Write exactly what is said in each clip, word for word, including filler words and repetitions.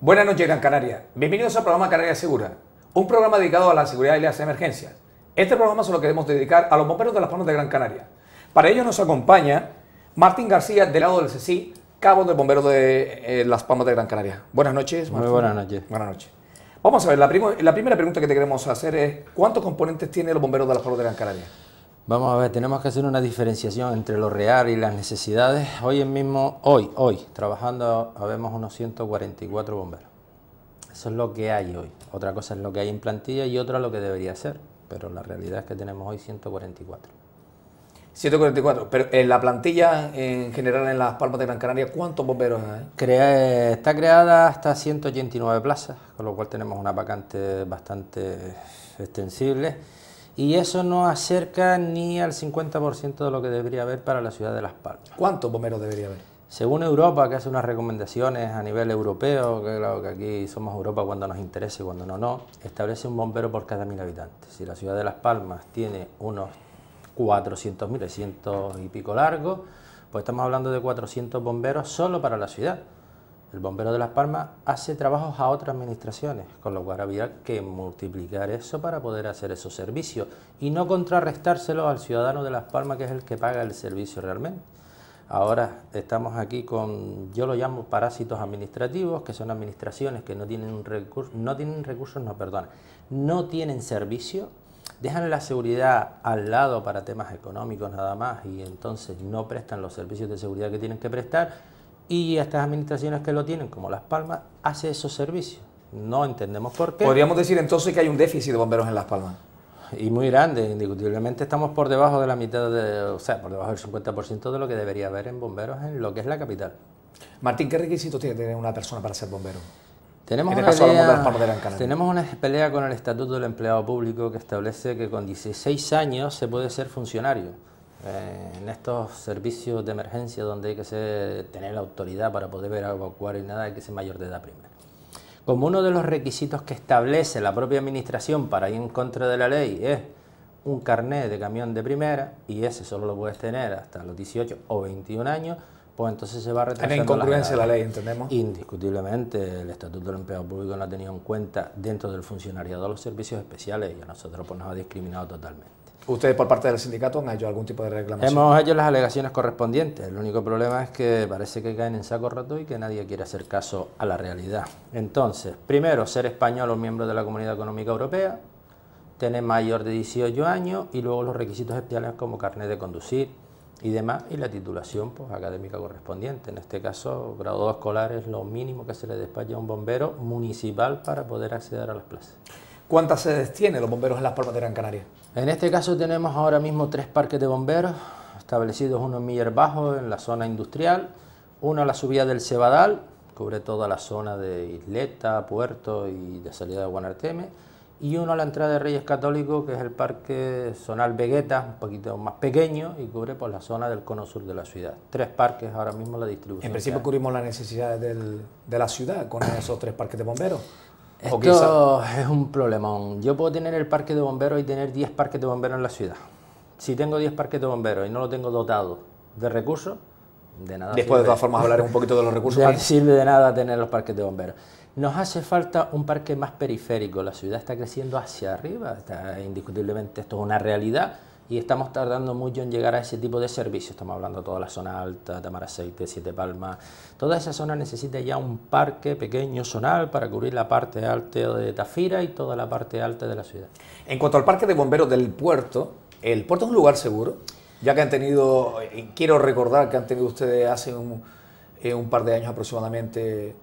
Buenas noches, Gran Canaria. Bienvenidos al programa Canarias Segura, un programa dedicado a la seguridad y las emergencias. Este programa se lo queremos dedicar a los bomberos de las Palmas de Gran Canaria. Para ello nos acompaña Martín García, delegado del C S I, cabo de bomberos de eh, las Palmas de Gran Canaria. Buenas noches, Martín. Muy buenas noches. Buenas noches. Vamos a ver, la, la primera pregunta que te queremos hacer es ¿cuántos componentes tienen los bomberos de las Palmas de Gran Canaria? Vamos a ver, tenemos que hacer una diferenciación entre lo real y las necesidades. Hoy mismo, hoy, hoy, trabajando, habemos unos ciento cuarenta y cuatro bomberos. Eso es lo que hay hoy. Otra cosa es lo que hay en plantilla y otra lo que debería ser. Pero la realidad es que tenemos hoy ciento cuarenta y cuatro. ciento cuarenta y cuatro, pero en la plantilla en general en las Palmas de Gran Canaria, ¿cuántos bomberos hay? Crea, está creada hasta ciento ochenta y nueve plazas, con lo cual tenemos una vacante bastante extensible. Y eso no acerca ni al cincuenta por ciento de lo que debería haber para la ciudad de Las Palmas. ¿Cuántos bomberos debería haber? Según Europa, que hace unas recomendaciones a nivel europeo, que claro que aquí somos Europa cuando nos interesa y cuando no, no, establece un bombero por cada mil habitantes. Si la ciudad de Las Palmas tiene unos cuatrocientos mil, cientos y pico largos, pues estamos hablando de cuatrocientos bomberos solo para la ciudad. El bombero de Las Palmas hace trabajos a otras administraciones, con lo cual había que multiplicar eso para poder hacer esos servicios y no contrarrestárselo al ciudadano de Las Palmas, que es el que paga el servicio realmente. Ahora estamos aquí con, yo lo llamo parásitos administrativos, que son administraciones que no tienen recursos, no tienen recursos, no, perdona, no tienen servicio, dejan la seguridad al lado para temas económicos nada más y entonces no prestan los servicios de seguridad que tienen que prestar. Y estas administraciones que lo tienen, como Las Palmas, hace esos servicios. No entendemos por qué. Podríamos decir entonces que hay un déficit de bomberos en Las Palmas. Y muy grande, indiscutiblemente estamos por debajo de la mitad, de, o sea, por debajo del cincuenta por ciento de lo que debería haber en bomberos en lo que es la capital. Martín, ¿qué requisitos tiene tener una persona para ser bombero? Tenemos, en una, este pelea, de Las Palmas de Gran Canaria. tenemos una pelea con el Estatuto del Empleado Público que establece que con dieciséis años se puede ser funcionario. Eh, en estos servicios de emergencia donde hay que ser, tener la autoridad para poder ver evacuar y nada, hay que ser mayor de edad primero. Como uno de los requisitos que establece la propia administración para ir en contra de la ley es un carnet de camión de primera, y ese solo lo puedes tener hasta los dieciocho o veintiún años, pues entonces se va retrasando. Hay incongruencia la ley, ¿entendemos? Indiscutiblemente, el Estatuto del Empleado Público no ha tenido en cuenta dentro del funcionariado los servicios especiales y a nosotros pues, nos ha discriminado totalmente. ¿Ustedes por parte del sindicato han hecho algún tipo de reclamación? Hemos hecho las alegaciones correspondientes. El único problema es que parece que caen en saco roto y que nadie quiere hacer caso a la realidad. Entonces, primero, ser español o miembro de la Comunidad Económica Europea, tener mayor de dieciocho años y luego los requisitos especiales como carnet de conducir y demás, y la titulación pues, académica correspondiente. En este caso, grado escolar es lo mínimo que se le despacha a un bombero municipal para poder acceder a las plazas. ¿Cuántas sedes tienen los bomberos en Las Palmas de Gran Canaria? En este caso tenemos ahora mismo tres parques de bomberos establecidos, uno en Miller Bajo, en la zona industrial, uno a la subida del Cebadal, cubre toda la zona de Isleta, Puerto y de salida de Guanarteme, y uno a la entrada de Reyes Católicos, que es el parque zonal Vegueta, un poquito más pequeño y cubre por la zona del cono sur de la ciudad. Tres parques ahora mismo la distribución. En principio cubrimos las necesidades del, de la ciudad con esos tres parques de bomberos. Esto quizá... es un problemón. Yo puedo tener el parque de bomberos y tener diez parques de bomberos en la ciudad. Si tengo diez parques de bomberos y no lo tengo dotado de recursos, de nada Después, sirve. de todas formas, hablaré un poquito de los recursos. No sirve de nada tener los parques de bomberos. Nos hace falta un parque más periférico. La ciudad está creciendo hacia arriba. Está, indiscutiblemente esto es una realidad. Y estamos tardando mucho en llegar a ese tipo de servicios. Estamos hablando de toda la zona alta, Tamaraceite, Siete Palmas. Toda esa zona necesita ya un parque pequeño zonal para cubrir la parte alta de Tafira y toda la parte alta de la ciudad. En cuanto al parque de bomberos del puerto, ¿el puerto es un lugar seguro? Ya que han tenido, quiero recordar que han tenido ustedes hace un, eh, un par de años aproximadamente,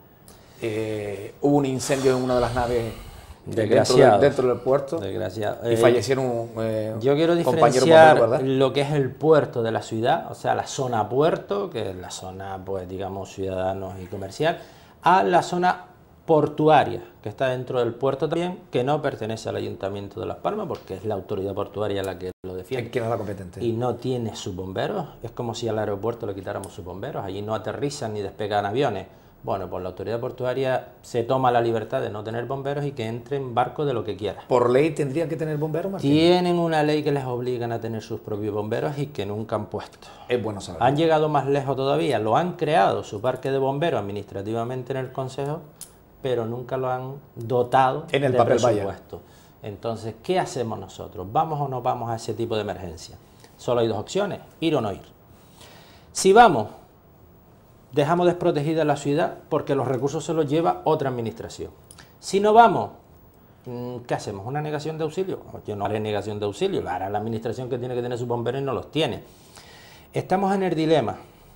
eh, hubo un incendio en una de las naves dentro, de, dentro del puerto Desgraciado. y Eh, fallecieron eh, yo quiero diferenciar bombero, lo que es el puerto de la ciudad, o sea, la zona puerto, que es la zona, pues digamos, ciudadanos y comercial, a la zona portuaria, que está dentro del puerto también, que no pertenece al Ayuntamiento de Las Palmas, porque es la autoridad portuaria la que lo defiende. ¿Quién es la competente? Y no tiene sus bomberos. Es como si al aeropuerto le quitáramos sus bomberos. Allí no aterrizan ni despegan aviones. Bueno, pues la autoridad portuaria se toma la libertad de no tener bomberos y que entren barcos de lo que quiera. ¿Por ley tendrían que tener bomberos, Martín? Tienen una ley que les obligan a tener sus propios bomberos y que nunca han puesto. Es bueno saber. Han llegado más lejos todavía, lo han creado su parque de bomberos administrativamente en el Consejo, pero nunca lo han dotado en el de papel presupuesto. Entonces, ¿qué hacemos nosotros? ¿Vamos o no vamos a ese tipo de emergencia? Solo hay dos opciones, ir o no ir. Si vamos, dejamos desprotegida la ciudad porque los recursos se los lleva otra administración. Si no vamos, ¿qué hacemos? ¿Una negación de auxilio? Yo no haré negación de auxilio, la hará la administración que tiene que tener sus bomberos y no los tiene. Estamos en el dilema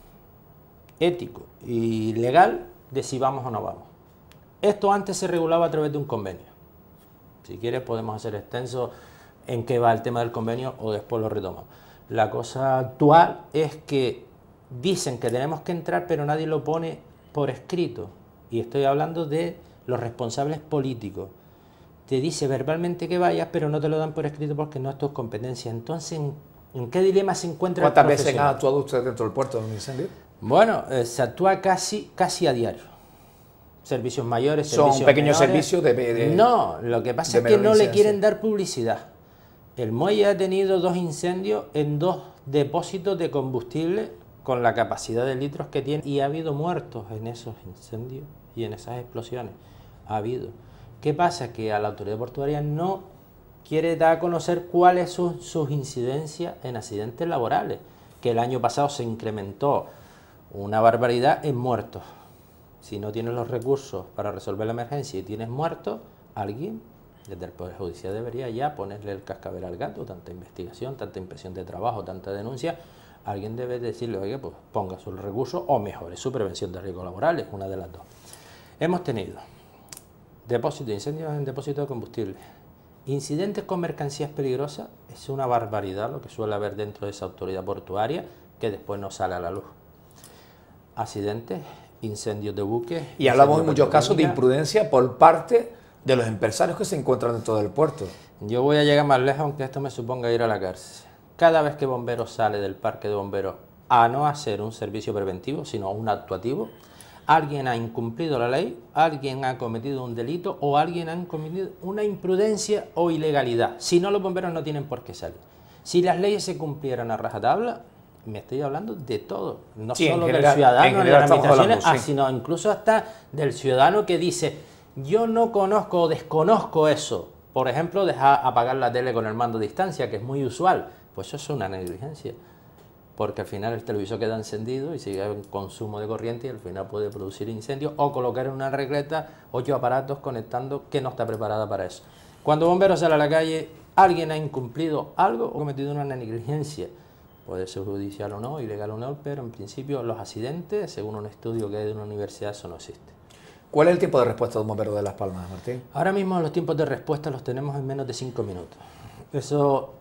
ético y legal de si vamos o no vamos. Esto antes se regulaba a través de un convenio. Si quieres podemos hacer extenso en qué va el tema del convenio o después lo retomamos. La cosa actual es que dicen que tenemos que entrar, pero nadie lo pone por escrito. Y estoy hablando de los responsables políticos. Te dice verbalmente que vayas, pero no te lo dan por escrito porque no es tu competencia. Entonces, ¿en, en qué dilema se encuentra el profesional? ¿Cuántas veces ha actuado usted dentro del puerto de un incendio? Bueno, eh, se actúa casi, casi a diario. Servicios mayores, servicios ¿Son pequeños menores. servicios de, de No, lo que pasa es que no le quieren dar publicidad. El muelle ha tenido dos incendios en dos depósitos de combustible con la capacidad de litros que tiene y ha habido muertos en esos incendios y en esas explosiones. Ha habido. ¿Qué pasa? Que a la autoridad portuaria no quiere dar a conocer cuáles son sus incidencias en accidentes laborales, que el año pasado se incrementó una barbaridad en muertos. Si no tienes los recursos para resolver la emergencia y tienes muertos, alguien desde el Poder Judicial debería ya ponerle el cascabel al gato, tanta investigación, tanta inspección de trabajo, tanta denuncia. Alguien debe decirle, oye, pues ponga sus recursos o mejore su prevención de riesgos laborales, una de las dos. Hemos tenido depósitos de incendios en depósitos de combustible. Incidentes con mercancías peligrosas, es una barbaridad lo que suele haber dentro de esa autoridad portuaria que después no sale a la luz. Accidentes, incendios de buques. Y hablamos en muchos casos de imprudencia por parte de los empresarios que se encuentran dentro del puerto. Yo voy a llegar más lejos, aunque esto me suponga ir a la cárcel. Cada vez que bomberos sale del parque de bomberos a no hacer un servicio preventivo, sino un actuativo, alguien ha incumplido la ley, alguien ha cometido un delito o alguien ha cometido una imprudencia o ilegalidad. Si no, los bomberos no tienen por qué salir. Si las leyes se cumplieran a rajatabla, me estoy hablando de todo, no sí, solo general, del ciudadano, de las administraciones, hablando, sí. sino incluso hasta del ciudadano que dice, yo no conozco o desconozco eso. Por ejemplo, dejar apagar la tele con el mando a distancia, que es muy usual. Pues eso es una negligencia, porque al final el televisor queda encendido y sigue un consumo de corriente y al final puede producir incendios o colocar en una regleta ocho aparatos conectando que no está preparada para eso. Cuando bomberos sale a la calle, alguien ha incumplido algo o cometido una negligencia. Puede ser judicial o no, ilegal o no, pero en principio los accidentes, según un estudio que hay de una universidad, eso no existe. ¿Cuál es el tiempo de respuesta de un bombero de Las Palmas, Martín? Ahora mismo los tiempos de respuesta los tenemos en menos de cinco minutos. Eso,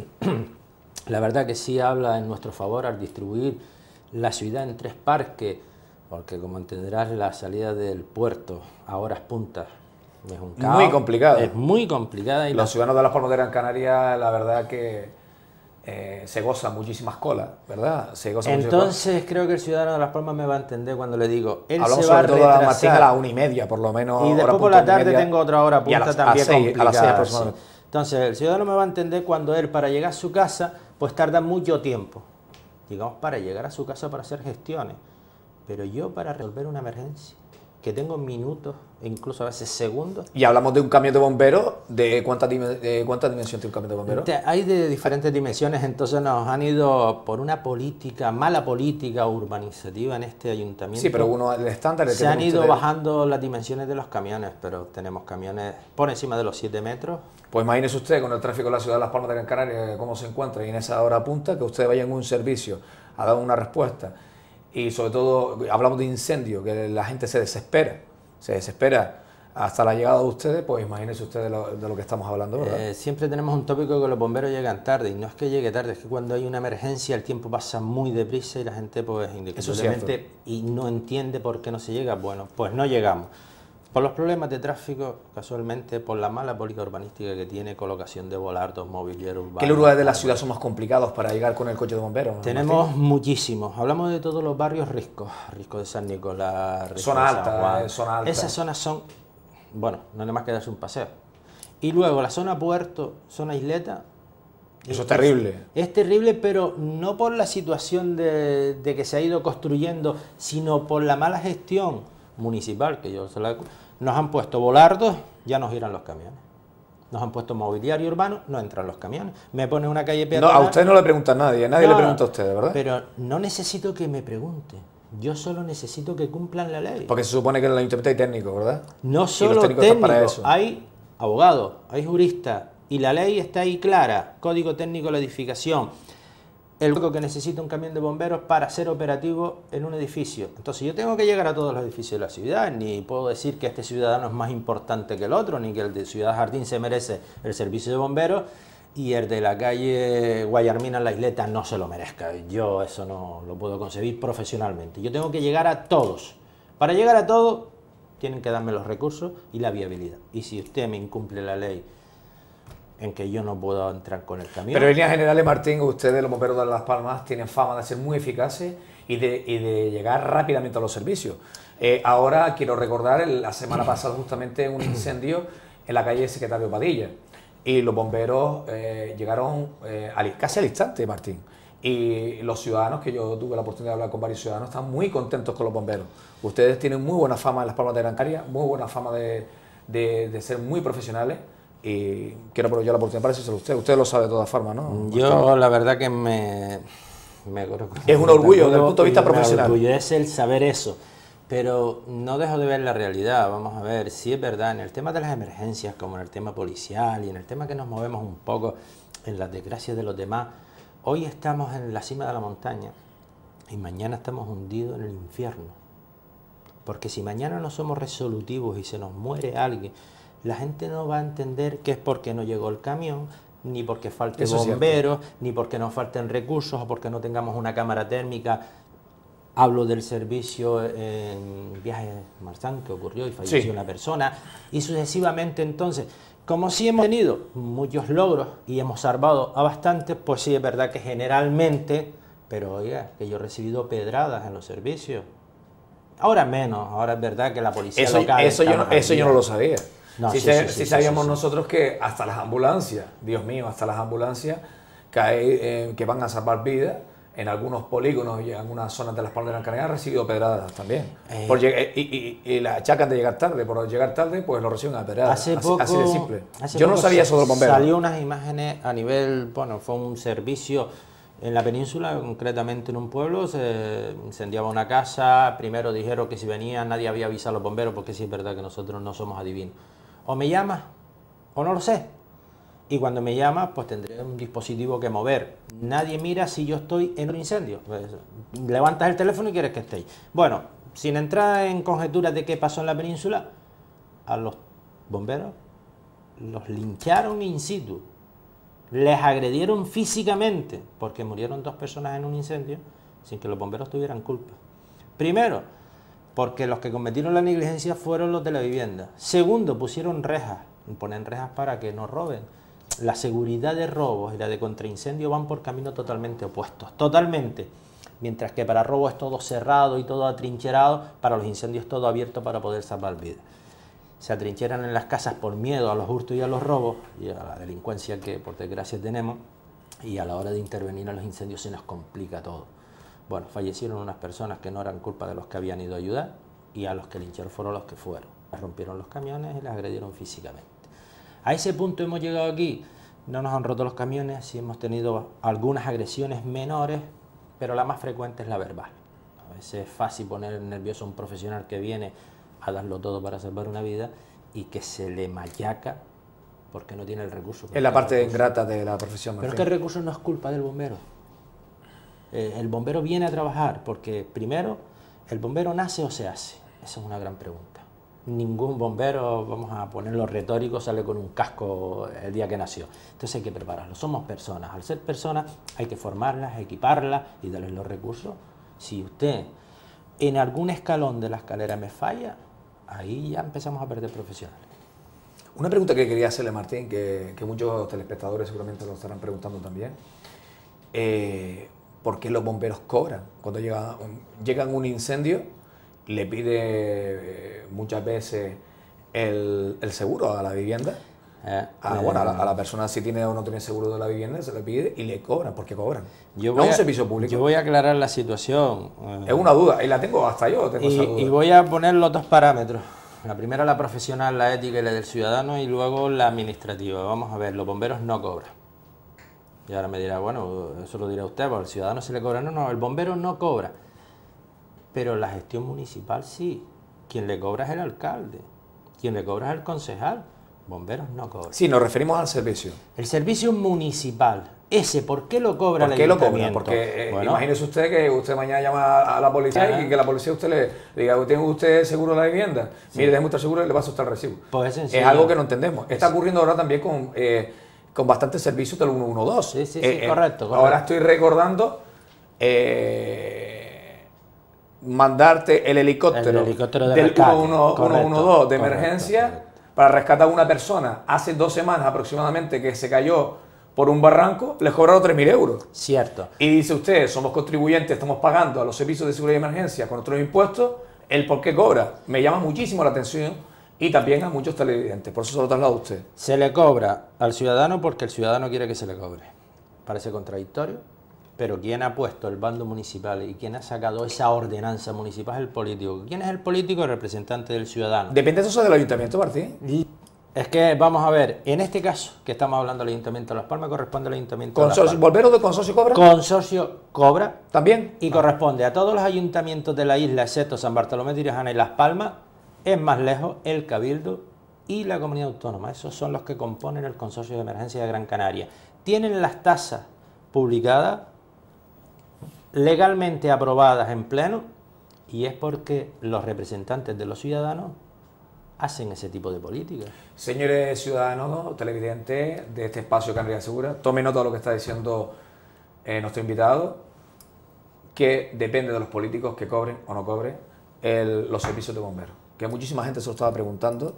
la verdad que sí habla en nuestro favor al distribuir la ciudad en tres parques, porque como entenderás la salida del puerto a horas puntas es un caos. Muy complicado. Es muy complicada. Y los la... ciudadanos de Las Palmas de Gran Canaria, la verdad que eh, se gozan muchísimas colas, ¿verdad? Se gozan Entonces creo que el ciudadano de Las Palmas me va a entender cuando le digo, él Hablamos se va sobre a todo a retrasar. Martín a la una y media, por lo menos. Y después por la tarde tengo otra hora punta las, también a seis, complicada. a las seis aproximadamente. Sí. Entonces el ciudadano me va a entender cuando él para llegar a su casa pues tarda mucho tiempo, digamos para llegar a su casa para hacer gestiones, pero yo para resolver una emergencia que tengo minutos e incluso a veces segundos. Y hablamos de un camión de bomberos, ¿de cuánta, de cuánta dimensión tiene un camión de bomberos? Hay de diferentes dimensiones, entonces nos han ido por una política, mala política urbanizativa en este ayuntamiento. Sí, pero uno, el estándar... El se que han ido ustedes... bajando las dimensiones de los camiones, pero tenemos camiones por encima de los siete metros. Pues imagínese usted con el tráfico de la ciudad de Las Palmas de Gran Canaria, cómo se encuentra, y en esa hora punta, que usted vaya en un servicio a dar una respuesta. Y sobre todo, hablamos de incendio, que la gente se desespera, se desespera hasta la llegada de ustedes, pues imagínense ustedes de lo, de lo que estamos hablando, ¿verdad? Eh, siempre tenemos un tópico que los bomberos llegan tarde, y no es que llegue tarde, es que cuando hay una emergencia el tiempo pasa muy deprisa y la gente pues indiscutiblemente y no entiende por qué no se llega. Bueno, pues no llegamos. Por los problemas de tráfico, casualmente, por la mala política urbanística que tiene, colocación de volardos, mobiliario urbano. ¿Qué lugares de la ciudad son más complicados para llegar con el coche de bomberos? Tenemos Martín? muchísimos. Hablamos de todos los barrios riscos. Risco de San Nicolás, Risco zona de alta, San Juan. Eh, zona alta. Esas zonas son, bueno, no nada más que darse un paseo. Y luego la zona puerto, zona isleta. Eso es terrible. Es terrible, pero no por la situación de, de que se ha ido construyendo, sino por la mala gestión municipal, que yo se la... Nos han puesto volardos, ya nos giran los camiones. Nos han puesto mobiliario urbano, no entran los camiones. Me pone una calle peatonal. No, a usted no le pregunta a nadie, a nadie no, le pregunta a usted, ¿verdad? Pero no necesito que me pregunte. Yo solo necesito que cumplan la ley. Porque se supone que en el ayuntamiento hay técnicos, ¿verdad? No solo técnicos, técnicos hay abogados, hay juristas, y la ley está ahí clara. Código técnico de la edificación. El único que necesita un camión de bomberos para ser operativo en un edificio. Entonces yo tengo que llegar a todos los edificios de la ciudad, ni puedo decir que este ciudadano es más importante que el otro, ni que el de Ciudad Jardín se merece el servicio de bomberos y el de la calle Guayarmina en la Isleta no se lo merezca. Yo eso no lo puedo concebir profesionalmente. Yo tengo que llegar a todos. Para llegar a todos tienen que darme los recursos y la viabilidad. Y si usted me incumple la ley en que yo no puedo entrar con el camión. Pero en líneas generales, Martín, ustedes, los bomberos de Las Palmas, tienen fama de ser muy eficaces y de, y de llegar rápidamente a los servicios. Eh, ahora quiero recordar, la semana pasada justamente un incendio en la calle Secretario Padilla y los bomberos eh, llegaron eh, al, casi al instante, Martín. Y los ciudadanos, que yo tuve la oportunidad de hablar con varios ciudadanos, están muy contentos con los bomberos. Ustedes tienen muy buena fama en Las Palmas de Gran Canaria, muy buena fama de, de, de ser muy profesionales. Y quiero aprovechar la oportunidad para decírselo a usted. Usted lo sabe de todas formas, ¿no? Yo la verdad que me... me es un orgullo desde el punto de vista profesional. Me orgullece el saber eso, pero no dejo de ver la realidad. Vamos a ver, si es verdad, en el tema de las emergencias, como en el tema policial y en el tema que nos movemos un poco en las desgracias de los demás, hoy estamos en la cima de la montaña y mañana estamos hundidos en el infierno. Porque si mañana no somos resolutivos y se nos muere alguien, la gente no va a entender que es porque no llegó el camión, ni porque falte bomberos, ni porque nos falten recursos, o porque no tengamos una cámara térmica. Hablo del servicio en Viajes Marzán, que ocurrió y falleció sí. una persona, y sucesivamente. Entonces, como sí hemos tenido muchos logros y hemos salvado a bastantes, pues sí es verdad que generalmente, pero oiga, que yo he recibido pedradas en los servicios. Ahora menos, ahora es verdad que la policía eso, local... Eso, yo no, eso yo no lo sabía. No, si sí, se, sí, si sí, sabíamos sí, sí. nosotros que hasta las ambulancias, Dios mío, hasta las ambulancias que, hay, eh, que van a salvar vidas, en algunos polígonos y en algunas zonas de Las Palmas de Gran Canaria han recibido pedradas también. Eh, por y, y, y la achacan de llegar tarde, por llegar tarde pues lo reciben a pedradas. Hace así, poco, así de simple. Hace Yo poco no sabía eso de los bomberos. Salió unas imágenes a nivel, bueno, fue un servicio en la península, concretamente en un pueblo, se incendiaba una casa, primero dijeron que si venían nadie había avisado a los bomberos, porque sí es verdad que nosotros no somos adivinos. O me llamas, o no lo sé. Y cuando me llamas, pues tendré un dispositivo que mover. Nadie mira si yo estoy en un incendio. Pues, levantas el teléfono y quieres que esté ahí. Bueno, sin entrar en conjeturas de qué pasó en la península, a los bomberos los lincharon in situ. Les agredieron físicamente, porque murieron dos personas en un incendio sin que los bomberos tuvieran culpa. Primero, porque los que cometieron la negligencia fueron los de la vivienda. Segundo, pusieron rejas, ponen rejas para que no roben. La seguridad de robos y la de contraincendio van por caminos totalmente opuestos, totalmente. Mientras que para robo es todo cerrado y todo atrincherado, para los incendios todo abierto para poder salvar vidas. Se atrincheran en las casas por miedo a los hurtos y a los robos y a la delincuencia que por desgracia tenemos, y a la hora de intervenir a los incendios se nos complica todo. Bueno, fallecieron unas personas que no eran culpa de los que habían ido a ayudar, y a los que lincharon fueron los que fueron. Les rompieron los camiones y les agredieron físicamente. A ese punto hemos llegado aquí. No nos han roto los camiones, sí hemos tenido algunas agresiones menores, pero la más frecuente es la verbal. A veces es fácil poner nervioso a un profesional que viene a darlo todo para salvar una vida y que se le machaca porque no tiene el recurso. Es la parte ingrata de la profesión. Pero es que el recurso no es culpa del bombero. Eh, el bombero viene a trabajar porque, primero, ¿el bombero nace o se hace? Esa es una gran pregunta. Ningún bombero, vamos a ponerlo retórico, sale con un casco el día que nació. Entonces hay que prepararlo. Somos personas. Al ser personas hay que formarlas, equiparlas y darles los recursos. Si usted en algún escalón de la escalera me falla, ahí ya empezamos a perder profesionales. Una pregunta que quería hacerle, Martín, que, que muchos telespectadores seguramente lo estarán preguntando también. Eh, ¿Por qué los bomberos cobran? Cuando llega, llegan un incendio, le pide eh, muchas veces el, el seguro a la vivienda. Eh, a, bueno, a, la, a la persona, si tiene o no tiene seguro de la vivienda, se le pide y le cobran. ¿Por qué cobran? Yo no voy es un a, servicio público. Yo voy a aclarar la situación. Es una duda, y la tengo hasta yo. Tengo y, esa duda. y voy a poner los dos parámetros. La primera la profesional, la ética y la del ciudadano, y luego la administrativa. Vamos a ver, los bomberos no cobran. Y ahora me dirá, bueno, eso lo dirá usted, porque al ciudadano se le cobra. No, no, el bombero no cobra. Pero la gestión municipal sí. Quien le cobra es el alcalde. Quien le cobra es el concejal. Bomberos no cobran. Sí, nos referimos al servicio. El servicio municipal. Ese, ¿por qué lo cobra el ¿Por qué lo ayuntamiento? cobra? Porque eh, Bueno, imagínese usted que usted mañana llama a la policía Ajá. y que la policía usted le diga, ¿tiene usted seguro de la vivienda? Sí. Mire, déjeme estar seguro y le va a soltar el recibo. Pues es sencillo. Es algo que no entendemos. Está ocurriendo ahora también con, eh, con bastantes servicios del uno uno dos. Sí, sí, sí, Eh, eh, correcto, correcto. Ahora estoy recordando eh, mandarte el helicóptero, El helicóptero de del rescate. uno uno dos de Correcto, emergencia correcto. para rescatar a una persona. Hace dos semanas aproximadamente que se cayó por un barranco, les cobraron tres mil euros. Cierto. Y dice usted, somos contribuyentes, estamos pagando a los servicios de seguridad y emergencia con nuestros impuestos, el por qué cobra. Me llama muchísimo la atención y también a muchos televidentes, por eso se lo traslado a usted. Se le cobra al ciudadano porque el ciudadano quiere que se le cobre. Parece contradictorio, pero quien ha puesto el bando municipal y quien ha sacado esa ordenanza municipal es el político. ¿Quién es el político? El representante del ciudadano. ¿Depende eso del ayuntamiento, Martín? Y es que, vamos a ver, en este caso que estamos hablando del Ayuntamiento de Las Palmas, corresponde al Ayuntamiento de Las Consorcio, Palmas. ¿Volveros de consorcio cobra? Consorcio cobra ¿También? y Ah. corresponde a todos los ayuntamientos de la isla, excepto San Bartolomé de Tirajana y Las Palmas, es más lejos el Cabildo y la Comunidad Autónoma. Esos son los que componen el Consorcio de Emergencia de Gran Canaria. Tienen las tasas publicadas, legalmente aprobadas en pleno, y es porque los representantes de los ciudadanos hacen ese tipo de políticas. Señores ciudadanos, televidentes de este espacio Canarias Segura, tomen nota de lo que está diciendo eh, nuestro invitado, que depende de los políticos que cobren o no cobren el, los servicios de bomberos. Que muchísima gente se lo estaba preguntando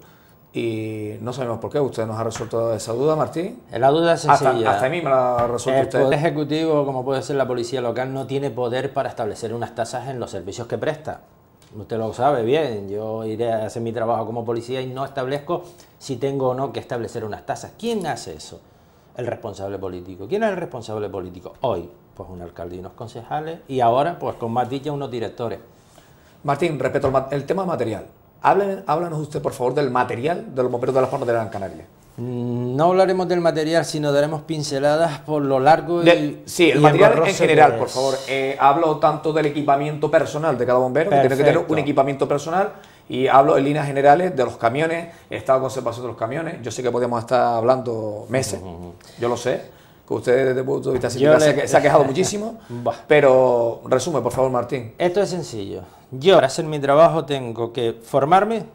y no sabemos por qué. Usted nos ha resuelto esa duda, Martín. La duda es Hasta, sencilla. hasta a mí me la ha resuelto El usted. Poder Ejecutivo, como puede ser la Policía Local, no tiene poder para establecer unas tasas en los servicios que presta. Usted lo sabe bien, yo iré a hacer mi trabajo como policía y no establezco si tengo o no que establecer unas tasas. ¿Quién hace eso? El responsable político. ¿Quién es el responsable político? Hoy, pues un alcalde y unos concejales, y ahora, pues con más dicha, unos directores. Martín, respecto al el tema material, háblen, háblanos usted, por favor, del material de los bomberos de Las Palmas de Gran Canaria. No hablaremos del material, sino daremos pinceladas por lo largo y De, sí, el y material en engorroso general, que por es. favor. Eh, hablo tanto del equipamiento personal de cada bombero, que tiene que tener Perfecto. un equipamiento personal, y hablo en líneas generales de los camiones, estado de conservación de los camiones. Yo sé que podemos estar hablando meses, uh-huh. yo lo sé, que usted desde el punto de vista sindical le... se, se ha quejado muchísimo, pero resume, por favor, Martín. Esto es sencillo. Yo, para hacer mi trabajo, tengo que formarme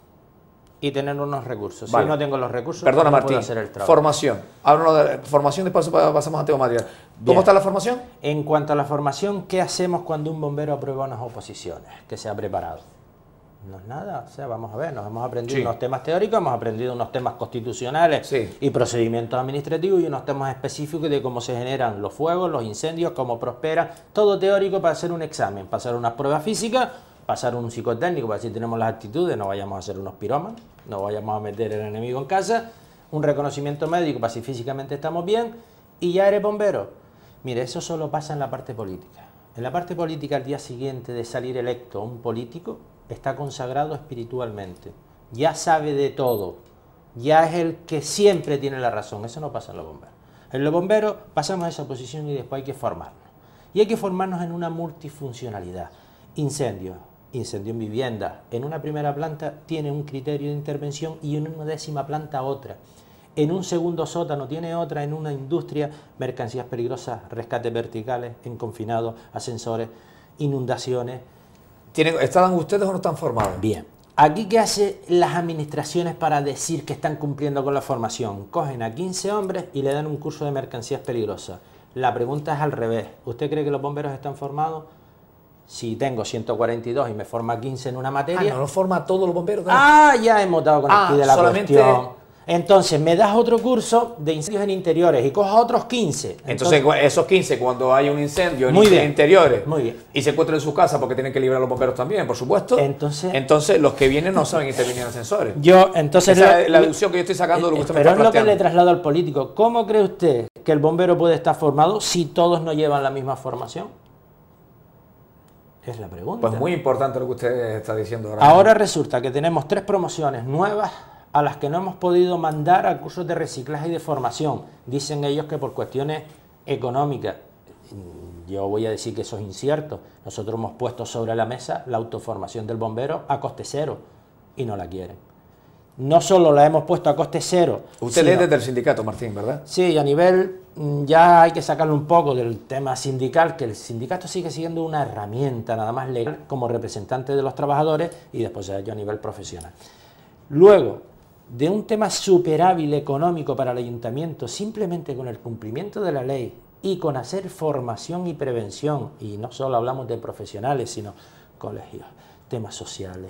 y tener unos recursos. Vale. Si no tengo los recursos, Perdona, no Martín, puedo hacer el trabajo. Formación. Háblanos de formación, después pasamos al tema material. ¿Cómo Bien. está la formación? En cuanto a la formación, ¿qué hacemos cuando un bombero aprueba unas oposiciones? Que se ha preparado. No es nada, o sea, vamos a ver, nos hemos aprendido Sí. unos temas teóricos, hemos aprendido unos temas constitucionales Sí. y procedimientos administrativos y unos temas específicos de cómo se generan los fuegos, los incendios, cómo prospera, todo teórico para hacer un examen, pasar unas pruebas físicas, pasar un psicotécnico para ver si tenemos las actitudes, no vayamos a ser unos pirómanos, no vayamos a meter el enemigo en casa, un reconocimiento médico para si físicamente estamos bien y ya eres bombero. Mire, eso solo pasa en la parte política. En la parte política, al día siguiente de salir electo un político, está consagrado espiritualmente, ya sabe de todo, ya es el que siempre tiene la razón. Eso no pasa en los bomberos. En los bomberos pasamos a esa posición y después hay que formarnos. Y hay que formarnos en una multifuncionalidad. Incendio, incendio en vivienda, en una primera planta tiene un criterio de intervención y en una décima planta otra. En un segundo sótano tiene otra, en una industria, mercancías peligrosas, rescates verticales, en confinados, ascensores, inundaciones. ¿Tienen, ¿Están ustedes o no están formados? Bien. Aquí, ¿qué hacen las administraciones para decir que están cumpliendo con la formación? Cogen a quince hombres y le dan un curso de mercancías peligrosas. La pregunta es al revés. ¿Usted cree que los bomberos están formados? Si tengo ciento cuarenta y dos y me forma quince en una materia... Ah, ¿no lo forma a todos los bomberos? Ah, ya hemos dado con el Ah, quid de la solamente... cuestión. Entonces, me das otro curso de incendios en interiores y cojo a otros quince. Entonces, Entonces, esos quince, cuando hay un incendio en muy bien, interiores muy bien. y se encuentran en su casa porque tienen que librar a los bomberos también, por supuesto, entonces, entonces los que vienen no saben intervenir en ascensores. Yo, entonces, Esa la, es la deducción que yo estoy sacando de lo que usted me pero está es lo que planteando. le traslado al político. ¿Cómo cree usted que el bombero puede estar formado si todos no llevan la misma formación? Es la pregunta. Pues muy importante lo que usted está diciendo ahora. Ahora resulta que tenemos tres promociones nuevas a las que no hemos podido mandar a cursos de reciclaje y de formación. Dicen ellos que por cuestiones económicas. Yo voy a decir que eso es incierto. Nosotros hemos puesto sobre la mesa la autoformación del bombero a coste cero y no la quieren. No solo la hemos puesto a coste cero. Usted sino, es desde el sindicato, Martín, ¿verdad? Sí, a nivel, ya hay que sacarle un poco del tema sindical, que el sindicato sigue siendo una herramienta nada más legal como representante de los trabajadores y después ya yo a nivel profesional. Luego, de un tema superhábil económico para el ayuntamiento, simplemente con el cumplimiento de la ley y con hacer formación y prevención, y no solo hablamos de profesionales, sino colegios, temas sociales,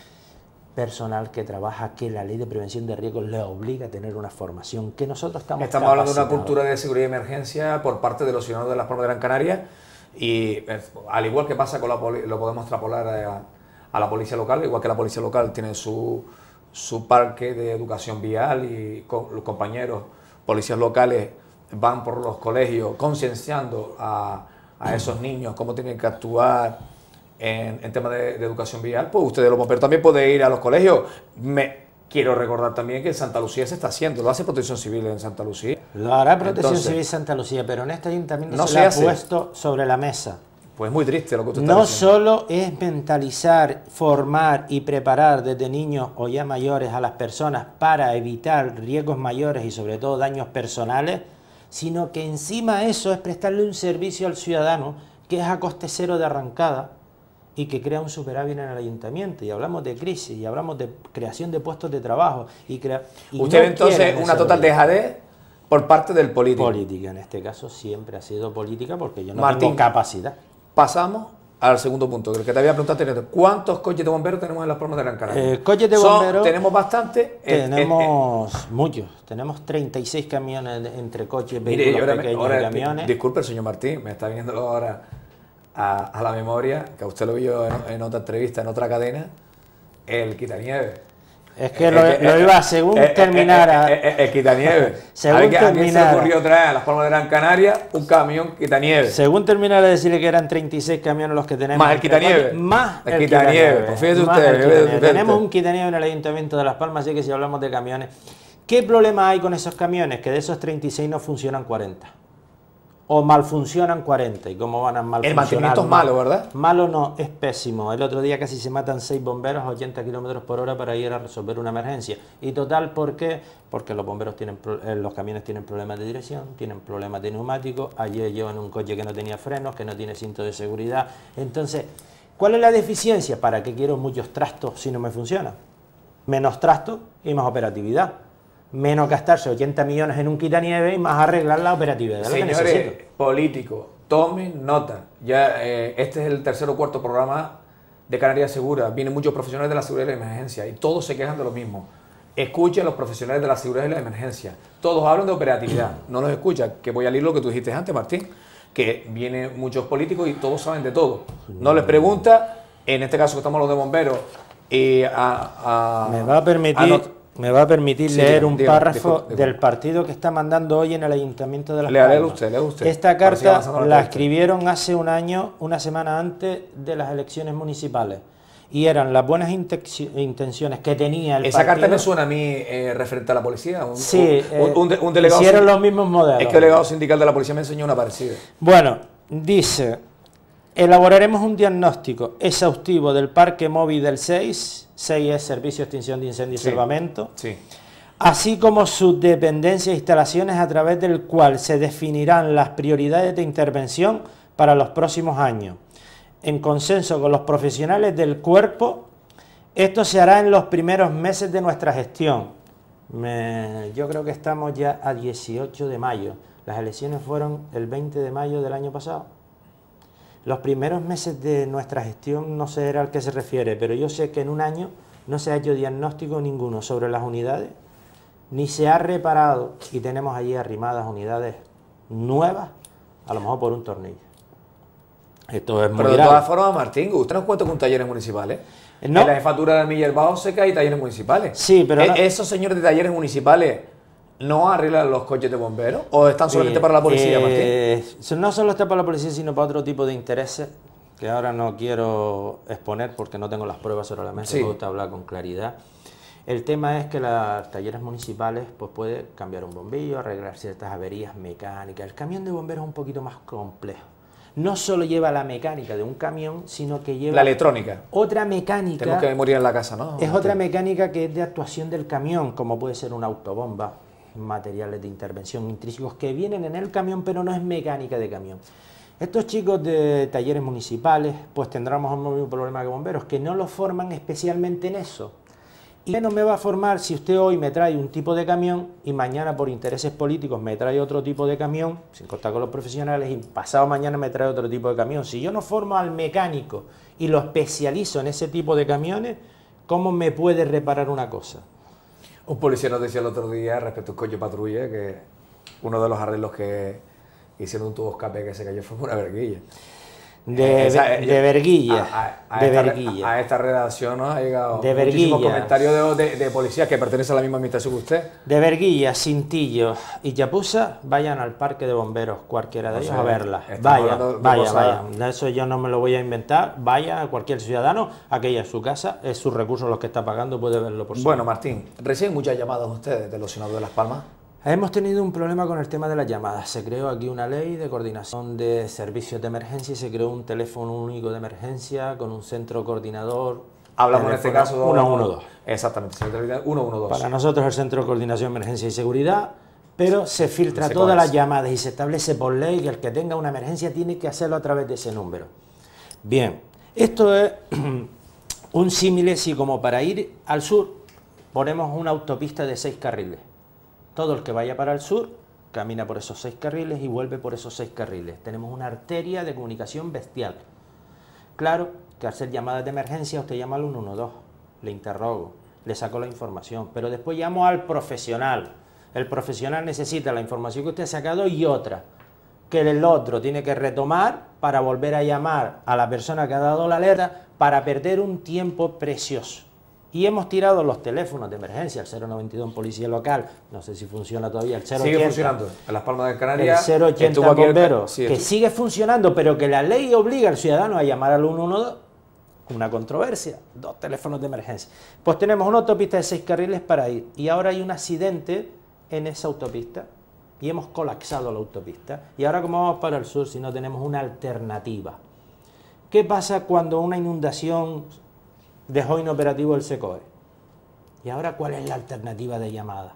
personal que trabaja, que la ley de prevención de riesgos le obliga a tener una formación, que nosotros estamos Estamos hablando de una cultura de seguridad y emergencia por parte de los ciudadanos de Las Palmas de Gran Canaria y al igual que pasa con la poli, lo podemos extrapolar a, a la policía local, igual que la policía local tiene su, su parque de educación vial y con, los compañeros policías locales van por los colegios concienciando a, a esos niños cómo tienen que actuar en, en temas de, de educación vial. Pues ustedes los bomberos también pueden ir a los colegios. Me quiero recordar también que en Santa Lucía se está haciendo, lo hace Protección Civil en Santa Lucía. Lo hará Protección Entonces, Civil Santa Lucía, pero en este ayuntamiento no se, se le hace. ha puesto sobre la mesa. Pues muy triste lo que usted está No diciendo. solo es mentalizar, formar y preparar desde niños o ya mayores a las personas para evitar riesgos mayores y sobre todo daños personales, sino que encima eso es prestarle un servicio al ciudadano que es a coste cero de arrancada y que crea un superávit en el ayuntamiento. Y hablamos de crisis, y hablamos de creación de puestos de trabajo. Y crea, y Usted no ve entonces una total dejadez por parte del político. Política, en este caso siempre ha sido política porque yo no Martín, tengo capacidad. Pasamos al segundo punto, el que te había preguntado anteriormente. ¿Cuántos coches de bomberos tenemos en Las Palmas de Gran Canaria? Eh, coches de Son, bomberos... tenemos bastante. Tenemos eh, eh, muchos. Tenemos treinta y seis camiones de, entre coches, mire, vehículos ahora, pequeños ahora, y camiones. Disculpe, señor Martín, me está viniendo ahora a, a la memoria, que usted lo vio en, en otra entrevista, en otra cadena, el quitanieves. Es que lo, eh, lo iba según eh, terminara. Eh, eh, eh, el quitanieves. Según a ver, terminara. ¿a quién se le ocurrió traer a Las Palmas de Gran Canaria un camión quitanieves? Según terminara de decirle que eran treinta y seis camiones los que tenemos. Más el quitanieves. Más el, el quitanieves. Pues fíjese usted. Tenemos un quitanieves en el Ayuntamiento de Las Palmas, así que si hablamos de camiones. ¿Qué problema hay con esos camiones? Que de esos treinta y seis no funcionan cuarenta. O mal funcionan cuarenta. ¿Y cómo van a mal funcionar? El mantenimiento es malo, ¿verdad? Malo no, es pésimo. El otro día casi se matan seis bomberos a ochenta kilómetros por hora para ir a resolver una emergencia. Y total, ¿por qué? Porque los bomberos tienen, los camiones tienen problemas de dirección, tienen problemas de neumáticos. Ayer llevan un coche que no tenía frenos, que no tiene cinto de seguridad. Entonces, ¿cuál es la deficiencia? ¿Para qué quiero muchos trastos si no me funciona? Menos trastos y más operatividad. Menos gastarse ochenta millones en un quitanieves y más arreglar la operatividad. Señores políticos, tomen nota. Ya eh, este es el tercer o cuarto programa de Canarias Segura. Vienen muchos profesionales de la seguridad y la emergencia y todos se quejan de lo mismo. Escuchen a los profesionales de la seguridad y la emergencia. Todos hablan de operatividad. No los escuchan. Que voy a leer lo que tú dijiste antes, Martín. Que vienen muchos políticos y todos saben de todo. No les pregunta, en este caso que estamos los de bomberos, y a, a, me va a permitir... A Me va a permitir sí, leer un diga, párrafo diga, diga. del partido que está mandando hoy en el Ayuntamiento de Las Palmas. Lea usted, lea usted. Esta carta la escribieron hace un año, una semana antes de las elecciones municipales. Y eran las buenas intenciones que tenía el Esa partido. carta me suena a mí eh, referente a la policía. Un, sí, un, un, un, un delegado hicieron los mismos modelos. Es que el delegado sindical de la policía me enseñó una parecida. Bueno, dice... Elaboraremos un diagnóstico exhaustivo del parque móvil del seis, seis es Servicio de Extinción de Incendios sí, y Salvamento, sí. así como sus dependencias e instalaciones a través del cual se definirán las prioridades de intervención para los próximos años. En consenso con los profesionales del cuerpo, esto se hará en los primeros meses de nuestra gestión. Me, yo creo que estamos ya a dieciocho de mayo. Las elecciones fueron el veinte de mayo del año pasado. Los primeros meses de nuestra gestión no sé al qué se refiere, pero yo sé que en un año no se ha hecho diagnóstico ninguno sobre las unidades, ni se ha reparado, y tenemos allí arrimadas unidades nuevas, a lo mejor por un tornillo. Esto es muy Pero de grave. todas formas, Martín, usted nos cuenta con talleres municipales. No. En la jefatura de Miller Bajo sé que hay talleres municipales. Sí, pero ¿E no. ¿Esos señores de talleres municipales no arreglan los coches de bomberos? ¿O están solamente sí, para la policía, eh, Martín? No solo está para la policía, sino para otro tipo de intereses que ahora no quiero exponer porque no tengo las pruebas sobre la mesa, Sí. me gusta hablar con claridad. El tema es que los talleres municipales pues puede cambiar un bombillo, arreglar ciertas averías mecánicas. El camión de bomberos es un poquito más complejo. No solo lleva la mecánica de un camión, sino que lleva La electrónica. otra mecánica. Tenemos que morir en la casa, ¿no? Es otra mecánica que es de actuación del camión, como puede ser una autobomba, materiales de intervención intrínsecos que vienen en el camión, pero no es mecánica de camión. Estos chicos de talleres municipales pues tendremos el mismo problema que bomberos, que no los forman especialmente en eso. Y menos me va a formar si usted hoy me trae un tipo de camión y mañana por intereses políticos me trae otro tipo de camión, sin contar con los profesionales, y pasado mañana me trae otro tipo de camión. Si yo no formo al mecánico y lo especializo en ese tipo de camiones, ¿cómo me puede reparar una cosa? Un policía nos decía el otro día respecto al coche patrulla que uno de los arreglos que hicieron un tubo escape que se cayó fue una verguilla. De, Esa, de yo- verguilla, a, a- a de esta, verguilla. A, a esta redacción nos ha llegado De muchísimos verguilla. comentarios de, de, de policías que pertenecen a la misma administración que usted. De Verguilla, Cintillo y Yapusa, vayan al parque de bomberos, cualquiera de O ellos, sea, a verla. estamos Vaya, hablando de vaya, cosas- vaya. De eso yo no me lo voy a inventar. Vaya a cualquier ciudadano, aquella es su casa, es sus recursos los que está pagando, puede verlo por sí. Bueno, Martín, reciben muchas llamadas ustedes de los Senados de Las Palmas. Hemos tenido un problema con el tema de las llamadas. Se creó aquí una ley de coordinación de servicios de emergencia y se creó un teléfono único de emergencia con un centro coordinador. Hablamos en este caso de uno uno dos. Exactamente, ciento doce. Para nosotros el Centro de Coordinación, Emergencia y Seguridad, pero se filtra sé todas cuál las es. llamadas y se establece por ley que el que tenga una emergencia tiene que hacerlo a través de ese número. Bien, esto es un símile si como para ir al sur ponemos una autopista de seis carriles. Todo el que vaya para el sur camina por esos seis carriles y vuelve por esos seis carriles. Tenemos una arteria de comunicación bestial. Claro que al hacer llamadas de emergencia usted llama al uno uno dos, le interrogo, le saco la información, pero después llamo al profesional. El profesional necesita la información que usted ha sacado y otra, que el otro tiene que retomar para volver a llamar a la persona que ha dado la alerta para perder un tiempo precioso. Y hemos tirado los teléfonos de emergencia, el cero noventa y dos en policía local, no sé si funciona todavía, el cero ochenta. Sigue funcionando. En Las Palmas de El Canarias. cero ochenta estuvo aquí el- bomberos, sí, que estuvo- sigue funcionando, pero que la ley obliga al ciudadano a llamar al uno uno dos. Una controversia, dos teléfonos de emergencia. Pues tenemos una autopista de seis carriles para ir y ahora hay un accidente en esa autopista y hemos colapsado la autopista. Y ahora como vamos para el sur si no tenemos una alternativa. ¿Qué pasa cuando una inundación dejó inoperativo el SECOE? ¿Y ahora cuál es la alternativa de llamada?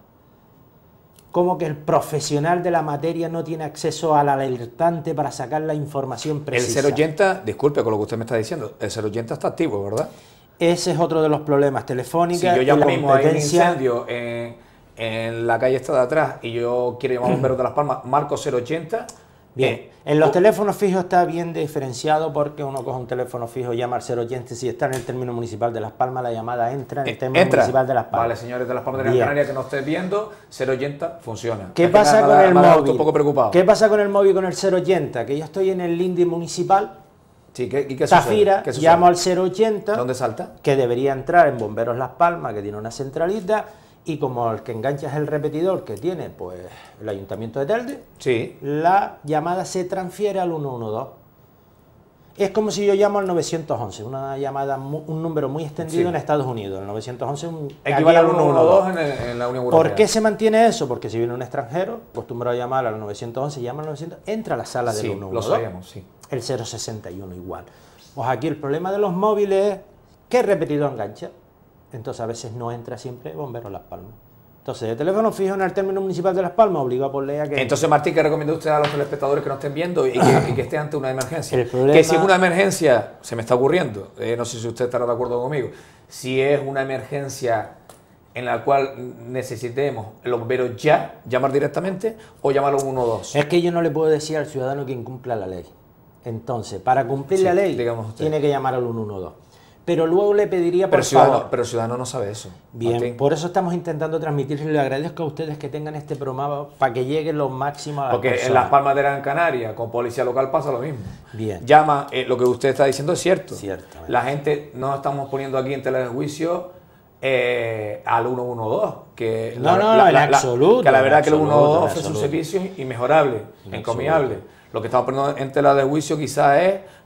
¿Cómo que el profesional de la materia no tiene acceso al alertante para sacar la información El precisa? cero ochenta, disculpe con lo que usted me está diciendo, el cero ochenta está activo, ¿verdad? Ese es otro de los problemas, Si telefónica yo y llamo la mismo hay un competencia. incendio en, en la calle esta de atrás y yo quiero llamar a bomberos de Las Palmas, marco cero ochenta. Bien, eh, en los oh, teléfonos fijos está bien diferenciado porque uno coge un teléfono fijo, llama al cero ochenta y si está en el término municipal de Las Palmas, la llamada entra en el eh, término entra. municipal de Las Palmas. Vale, señores de Las Palmas de Gran Bien. Canaria que nos estés viendo, cero ochenta funciona. ¿Qué Es que pasa me- con me- el me ha dejado móvil? un poco preocupado. ¿Qué pasa con el móvil con el cero ochenta? Que yo estoy en el Lindi municipal, Sí, ¿qué, y qué sucede? Zafira, ¿Qué sucede? llamo al cero ochenta. ¿Dónde salta? Que debería entrar en Bomberos Las Palmas, que tiene una centralita, y como el que engancha es el repetidor que tiene pues el Ayuntamiento de Telde, Sí. la llamada se transfiere al uno uno dos. Es como si yo llamo al novecientos once, una llamada, mu- un número muy extendido Sí. en Estados Unidos. El novecientos once es un Equivale al aquí uno uno dos en, el- en la Unión Europea. ¿Por qué se mantiene eso? Porque si viene un extranjero, acostumbrado a llamar al novecientos once, llama al novecientos, entra a la sala del Sí, uno uno lo dos. sabíamos, sí. El cero sesenta y uno igual. Pues aquí el problema de los móviles es que el repetidor engancha. Entonces a veces no entra siempre Bomberos Las Palmas. Entonces de teléfono fijo en el término municipal de Las Palmas obliga por ley a que... Entonces, Martín, ¿qué recomienda usted a los telespectadores que nos estén viendo y que, y que esté ante una emergencia? El problema- Que si es una emergencia, se me está ocurriendo, eh, no sé si usted estará de acuerdo conmigo, si es una emergencia en la cual necesitemos los bomberos ya, llamar directamente o llamar al uno dos. Es que yo no le puedo decir al ciudadano que incumpla la ley. Entonces, para cumplir Sí, la ley, digamos usted. tiene que llamar al uno uno dos. Pero luego le pediría, por Pero el ciudadano, favor... pero el ciudadano no sabe eso. Bien, Martín. por eso estamos intentando transmitirles y le agradezco a ustedes que tengan este programa para que llegue lo máximo a la Porque en persona. Las Palmas de Gran Canaria, con policía local pasa lo mismo. Bien. Llama, eh, lo que usted está diciendo es cierto. Ciertamente. La gente no estamos poniendo aquí en tela de juicio eh, al uno uno dos. Que No, no, en absoluto, Que la en verdad que el absoluto, uno uno dos en ofrece un absoluto. servicio inmejorable, En encomiable. Lo que estamos poniendo en tela de juicio quizás es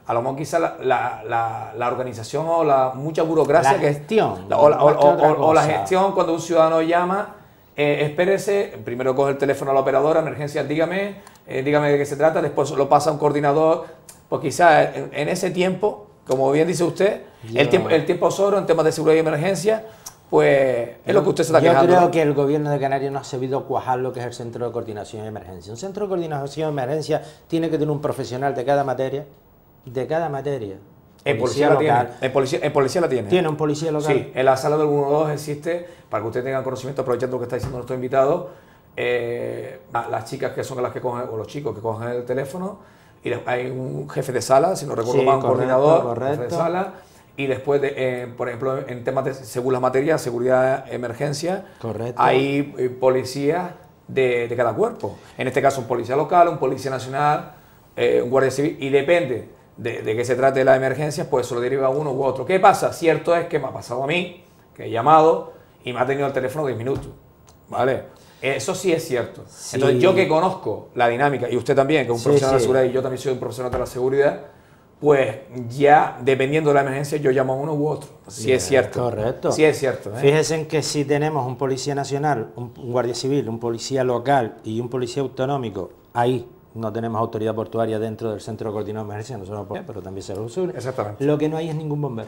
a lo mejor quizá la, la, la, la organización o la mucha burocracia la que gestión, la, o, la, o, o, o, o la cosa. gestión cuando un ciudadano llama, eh, espérese, primero coge el teléfono a la operadora, emergencia, dígame, eh, dígame de qué se trata, después lo pasa a un coordinador, pues quizá en, en ese tiempo, como bien dice usted, Yo, el tiempo, el tiempo sobra en temas de seguridad y emergencia, pues es lo que usted se está Yo quejando. Yo creo ¿no? que el gobierno de Canarias no ha sabido cuajar lo que es el centro de coordinación de emergencia. Un centro de coordinación de emergencia tiene que tener un profesional de cada materia, de cada materia. En policía, la tiene. En, policía, en policía la tiene. ¿Tiene un policía local? Sí, en la sala del uno dos existe, para que usted tenga conocimiento, aprovechando lo que está diciendo nuestro invitado, eh, las chicas que son las que cogen, o los chicos que cogen el teléfono, y hay un jefe de sala, si no recuerdo sí, mal, un correcto, coordinador, correcto. jefe de sala, y después, de, eh, por ejemplo, en temas de según las materias, seguridad, emergencia, correcto. hay eh, policías de, de cada cuerpo. En este caso, un policía local, un policía nacional, eh, un guardia civil, y depende de, de qué se trate de la emergencia, pues se lo deriva uno u otro. ¿Qué pasa? Cierto es que me ha pasado a mí, que he llamado y me ha tenido el teléfono diez minutos, ¿vale? Eso sí es cierto. Sí. Entonces, yo que conozco la dinámica, y usted también, que es un sí, profesional sí. de la seguridad, y yo también soy un profesional de la seguridad, pues ya, dependiendo de la emergencia, yo llamo a uno u otro. Sí yeah, es cierto. Correcto. Sí es cierto. ¿eh? Fíjense en que si tenemos un policía nacional, un, un guardia civil, un policía local y un policía autonómico, ahí no tenemos autoridad portuaria dentro del centro de coordinación de emergencia, no solo por pero también se lo sube. Exactamente. Lo que no hay es ningún bombero.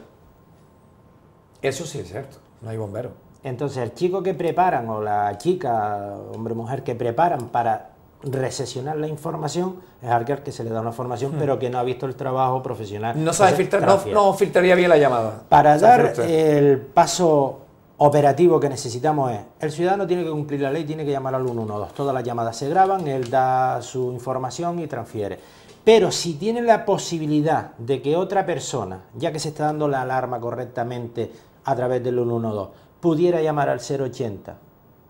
Eso sí es cierto, no hay bombero. Entonces, el chico que preparan, o la chica, hombre o mujer, que preparan para recesionar la información, es alguien que se le da una formación, hmm. pero que no ha visto el trabajo profesional. No sabe filtrar, no, no filtraría bien la llamada. Para dar el paso operativo que necesitamos es, el ciudadano tiene que cumplir la ley, tiene que llamar al uno uno dos. Todas las llamadas se graban, él da su información y transfiere. Pero si tiene la posibilidad de que otra persona, ya que se está dando la alarma correctamente a través del uno uno dos, pudiera llamar al cero ochenta,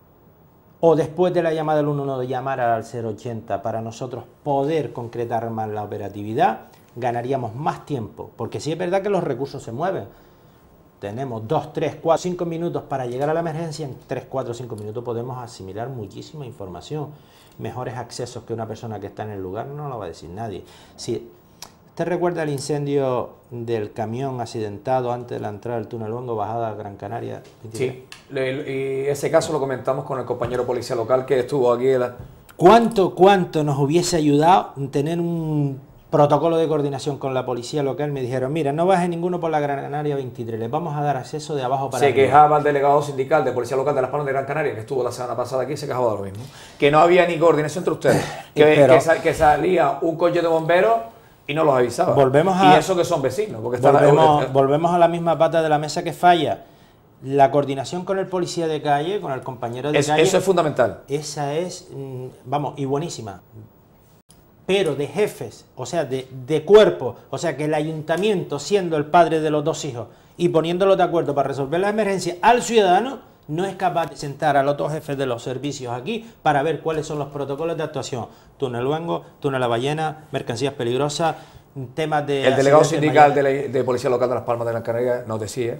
o después de la llamada del uno uno dos llamar al cero ochenta para nosotros poder concretar más la operatividad, ganaríamos más tiempo, porque sí es verdad que los recursos se mueven. Tenemos dos, tres, cuatro, cinco minutos para llegar a la emergencia, en tres, cuatro, cinco minutos podemos asimilar muchísima información, mejores accesos que una persona que está en el lugar no lo va a decir nadie. Si ¿usted recuerda el incendio del camión accidentado antes de la entrada del túnel Luengo, bajada a Gran Canaria? veintitrés? Sí, y ese caso lo comentamos con el compañero policía local que estuvo aquí. La... ¿Cuánto, cuánto nos hubiese ayudado tener un protocolo de coordinación con la policía local? Me dijeron, mira, no baje ninguno por la Gran Canaria veintitrés, les vamos a dar acceso de abajo para Se arriba. quejaba el delegado sindical de policía local de Las Palmas de Gran Canaria, que estuvo la semana pasada aquí, se quejaba de lo mismo. Que no había ni coordinación entre ustedes, que, Pero, que, sal, que salía un coche de bomberos y no los avisaba. Volvemos a, y eso que son vecinos. Porque están volvemos, la, volvemos a la misma pata de la mesa que falla. La coordinación con el policía de calle, con el compañero de es, calle. Eso es fundamental. Esa es, vamos, y buenísima. Pero de jefes, o sea, de, de cuerpo, o sea, que el ayuntamiento, siendo el padre de los dos hijos y poniéndolos de acuerdo para resolver la emergencia al ciudadano, no es capaz de sentar a los dos jefes de los servicios aquí para ver cuáles son los protocolos de actuación. Túnel Luengo, túnel La Ballena, mercancías peligrosas, temas de... El delegado sindical de, la, de Policía Local de Las Palmas de Gran Canaria nos decía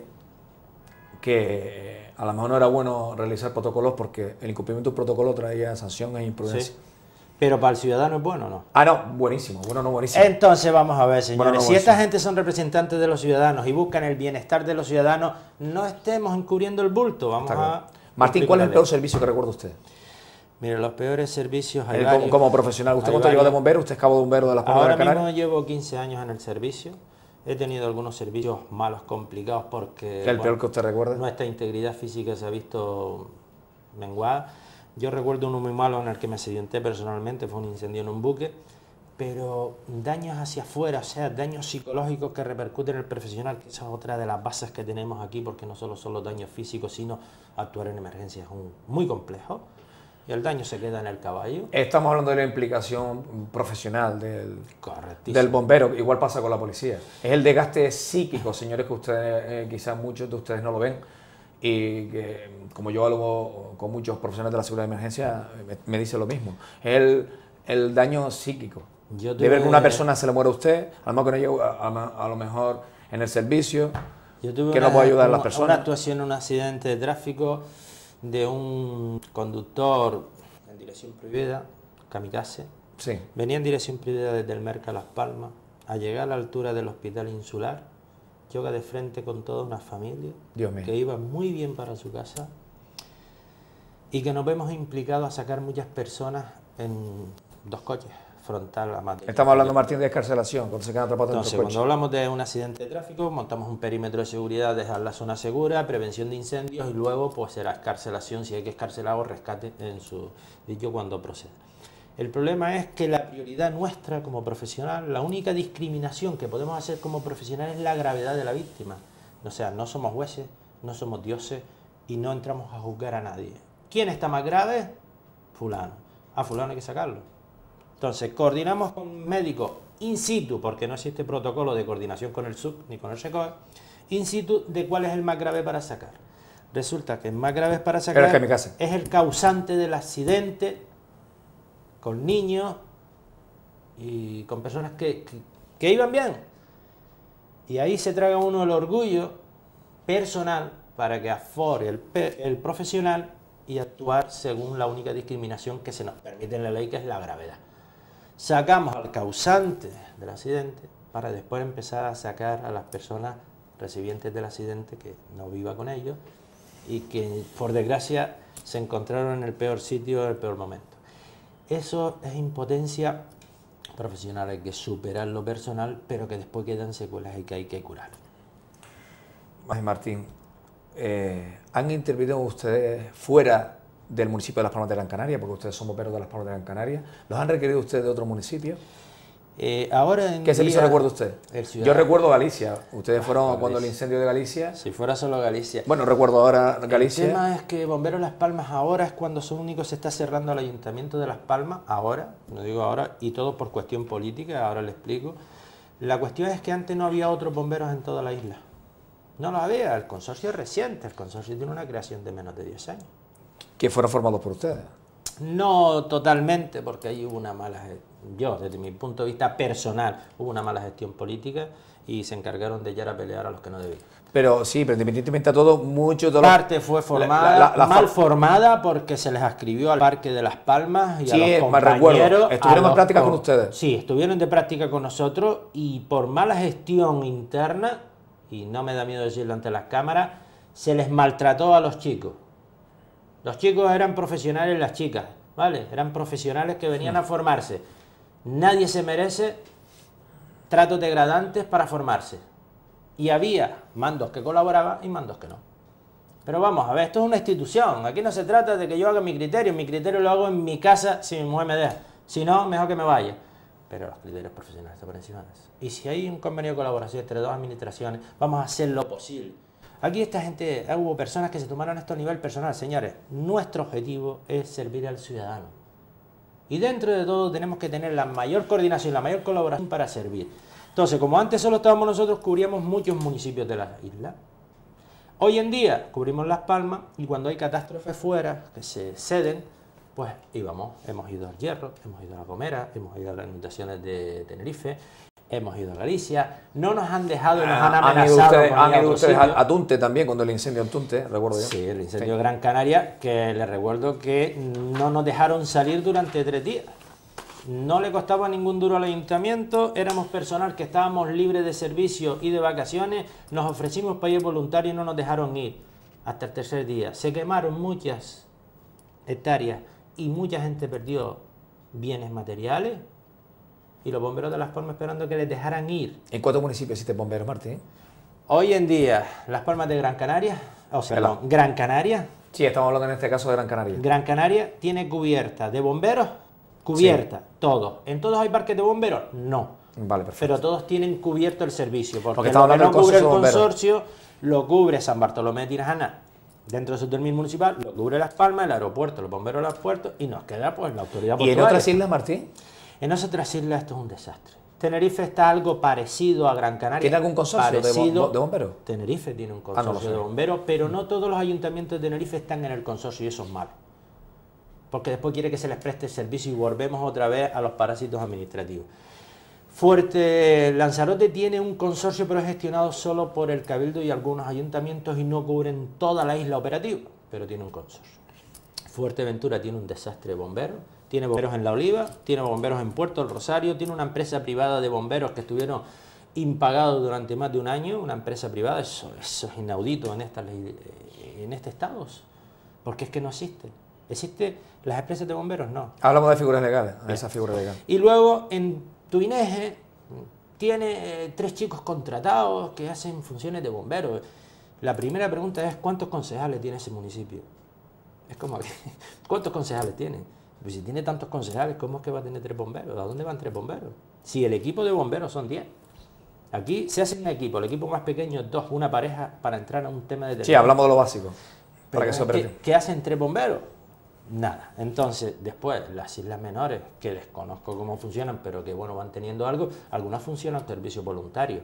que a lo mejor no era bueno realizar protocolos porque el incumplimiento de un protocolo traía sanción e imprudencia. Sí. Pero para el ciudadano es bueno, ¿no? Ah, no, buenísimo, bueno, no buenísimo. Entonces vamos a ver, señores, bueno, no, si esta gente son representantes de los ciudadanos y buscan el bienestar de los ciudadanos, no estemos encubriendo el bulto, vamos a... Martín, ¿cuál es el peor servicio que recuerda usted? Mire, los peores servicios hay eh, varios. Como, como profesional, ¿usted cuánto lleva de bombero? ¿Usted es cabo de bombero de Las Palmas de Gran Canaria? Ahora mismo llevo quince años en el servicio. He tenido algunos servicios malos, complicados, porque... ¿El bueno, peor que usted recuerda? Nuestra integridad física se ha visto menguada. Yo recuerdo uno muy malo en el que me accidenté personalmente, fue un incendio en un buque, pero daños hacia afuera, o sea, daños psicológicos que repercuten en el profesional, que esa es otra de las bases que tenemos aquí, porque no solo son los daños físicos, sino actuar en emergencias es un, muy complejo, y el daño se queda en el caballo. Estamos hablando de la implicación profesional del, del bombero, igual pasa con la policía. Es el desgaste psíquico, señores, que ustedes, eh, quizás muchos de ustedes no lo ven, y que como yo hablo con muchos profesionales de la seguridad de emergencia, me, me dice lo mismo. Es el, el daño psíquico. Yo de ver que una persona se le muere a usted, a lo mejor, que no llego, a, a, a lo mejor en el servicio, yo tuve que una, no puede ayudar a una, las personas. Una actuación en un accidente de tráfico de un conductor en dirección prohibida, kamikaze. Sí. Venía en dirección prohibida desde el Merca a Las Palmas, a llegar a la altura del hospital insular, choca de frente con toda una familia Dios mío. que iba muy bien para su casa y que nos vemos implicados a sacar muchas personas en dos coches, frontal a más de... Estamos hablando, Martín, de escarcelación, cuando se quedan atrapados Entonces, en los cuando hablamos de un accidente de tráfico, montamos un perímetro de seguridad, dejar la zona segura, prevención de incendios y luego pues será escarcelación, si hay que escarcelar o rescate en su dicho cuando proceda. El problema es que la prioridad nuestra como profesional, la única discriminación que podemos hacer como profesional es la gravedad de la víctima. O sea, no somos jueces, no somos dioses y no entramos a juzgar a nadie. ¿Quién está más grave? Fulano. A fulano hay que sacarlo. Entonces, coordinamos con médicos in situ, porque no existe protocolo de coordinación con el S U C ni con el SECOE, in situ de cuál es el más grave para sacar. Resulta que el más grave para sacar es el causante del accidente, con niños y con personas que, que, que iban bien. Y ahí se traga uno el orgullo personal para que afore el, el profesional y actuar según la única discriminación que se nos permite en la ley, que es la gravedad. Sacamos al causante del accidente para después empezar a sacar a las personas recipientes del accidente que no viva con ellos y que por desgracia se encontraron en el peor sitio, en el peor momento. Eso es impotencia profesional, hay que superar lo personal, pero que después quedan secuelas y que hay que curar. Ay, Martín, eh, ¿han intervenido ustedes fuera del municipio de Las Palmas de Gran Canaria? Porque ustedes son bomberos de Las Palmas de Gran Canaria. ¿Los han requerido ustedes de otro municipio? Eh, ahora en ¿Qué servicio recuerda usted? Yo recuerdo Galicia. Ustedes fueron Galicia. Cuando el incendio de Galicia. Si fuera solo Galicia. Bueno, recuerdo ahora Galicia. El tema es que Bomberos Las Palmas ahora es cuando son únicos se está cerrando el Ayuntamiento de Las Palmas, ahora, no digo ahora, y todo por cuestión política, ahora le explico. La cuestión es que antes no había otros bomberos en toda la isla. No lo había, el consorcio es reciente, el consorcio tiene una creación de menos de diez años. ¿Que fueron formados por ustedes? No totalmente, porque ahí hubo una mala gestión. Yo, desde mi punto de vista personal, hubo una mala gestión política y se encargaron de ya a pelear a los que no debían. Pero sí, pero independientemente de todo, mucho de parte fue formada, la, la, la, mal formada porque se les ascribió al Parque de Las Palmas y sí, a los compañeros. ¿Estuvieron en práctica con ustedes? Sí, estuvieron de práctica con nosotros y por mala gestión interna, y no me da miedo decirlo ante las cámaras, se les maltrató a los chicos. Los chicos eran profesionales, las chicas, ¿vale? Eran profesionales que venían sí. a formarse. Nadie se merece tratos degradantes para formarse. Y había mandos que colaboraban y mandos que no. Pero vamos a ver, esto es una institución. Aquí no se trata de que yo haga mi criterio. Mi criterio lo hago en mi casa si mi mujer me deja. Si no, mejor que me vaya. Pero los criterios profesionales están por encima de eso. Y si hay un convenio de colaboración entre dos administraciones, vamos a hacer lo posible. Aquí esta gente, hubo personas que se tomaron esto a nivel personal. Señores, nuestro objetivo es servir al ciudadano. Y dentro de todo tenemos que tener la mayor coordinación, la mayor colaboración para servir. Entonces, como antes solo estábamos nosotros, cubríamos muchos municipios de la isla. Hoy en día cubrimos Las Palmas y cuando hay catástrofes fuera que se ceden, pues íbamos. Hemos ido al Hierro, hemos ido a La Gomera, hemos ido a las inundaciones de Tenerife, hemos ido a Galicia, no nos han dejado y nos han amenazado. Han ido ustedes, con han ido ustedes a, a Tunte también, cuando el incendio en Tunte, recuerdo yo. Sí, el incendio de Gran Canaria, que les recuerdo que no nos dejaron salir durante tres días. No le costaba ningún duro al ayuntamiento, éramos personal que estábamos libres de servicio y de vacaciones, nos ofrecimos para ir voluntario y no nos dejaron ir hasta el tercer día. Se quemaron muchas hectáreas y mucha gente perdió bienes materiales y los bomberos de Las Palmas esperando que les dejaran ir. ¿En cuántos municipios existen bomberos, Martín? Hoy en día, Las Palmas de Gran Canaria, o sea, perdón, Gran Canaria. Sí, estamos hablando en este caso de Gran Canaria. Gran Canaria tiene cubierta de bomberos, cubierta, sí. Todos. ¿En todos hay parques de bomberos? No. Vale, perfecto. Pero todos tienen cubierto el servicio, porque, porque lo que no cubre el consorcio, consorcio, lo cubre San Bartolomé de Tirajana, dentro de su término municipal, lo cubre Las Palmas, el aeropuerto, los bomberos de los puertos, y nos queda pues la autoridad portuaria. ¿Y en otras islas, Martín? En otras islas esto es un desastre. Tenerife está algo parecido a Gran Canaria. ¿Tiene algún consorcio parecido, de bomberos? Tenerife tiene un consorcio ah, no de bomberos, pero no todos los ayuntamientos de Tenerife están en el consorcio y eso es malo. Porque después quiere que se les preste el servicio y volvemos otra vez a los parásitos administrativos. Fuerte Lanzarote tiene un consorcio pero es gestionado solo por el Cabildo y algunos ayuntamientos y no cubren toda la isla operativa, pero tiene un consorcio. Fuerteventura tiene un desastre de bomberos Tiene bomberos en La Oliva, tiene bomberos en Puerto del Rosario, tiene una empresa privada de bomberos que estuvieron impagados durante más de un año, una empresa privada. Eso, eso es inaudito en, esta ley, en este estado, porque es que no existe. ¿Existe las empresas de bomberos? No. Hablamos de figuras legales, de esa figura legal. Y luego en Tuineje tiene eh, tres chicos contratados que hacen funciones de bomberos. La primera pregunta es, ¿cuántos concejales tiene ese municipio? Es como que, ¿cuántos concejales tiene? Pues si tiene tantos concejales, ¿cómo es que va a tener tres bomberos? ¿A dónde van tres bomberos? Si el equipo de bomberos son diez. Aquí se hace un equipo, el equipo más pequeño es dos, una pareja para entrar a un tema de... Sí, hablamos de lo básico. Para que se ¿qué, ¿Qué hacen tres bomberos? Nada. Entonces, después, las islas menores, que desconozco cómo funcionan, pero que, bueno, van teniendo algo, algunas funcionan en servicio voluntario.